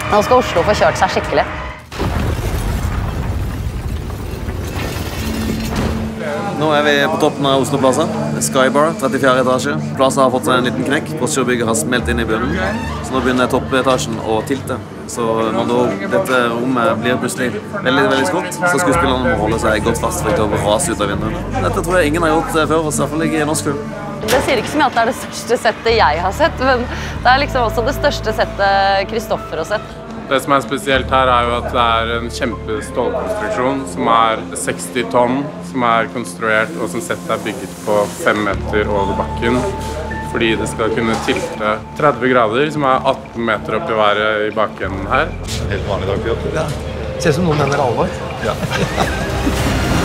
Nå skal Oslo få kjørt seg skikkelig. Nå vi på toppen av Oslo Plaza. Skybar, 34 etasje. Plaza har fått seg en liten knekk. Postgirobygget har smelt inn i bunnen. Så nå begynner toppetasjen å tilte. Så dette rommet blir plutselig veldig skrått. Så skuespillerne må holde seg godt fast for ikke å rase ut av vinduet. Dette tror jeg ingen har gjort før, og i hvert fall ikke i norsk film. Det sier ikke så mye at det er det største settet jeg har sett, men det er liksom også det største settet Kristoffer har sett. Det som er spesielt her er jo at det er en kjempestålkonstruksjon som er 60 tonn, som er konstruert og som settet er bygget på 5 meter over bakken. Fordi det skal kunne tilte 30 grader, som er 18 meter opp i været i bakenden her. Helt vanlig dag på jobb. Ja. Ser ut som noen mener alvor. Ja.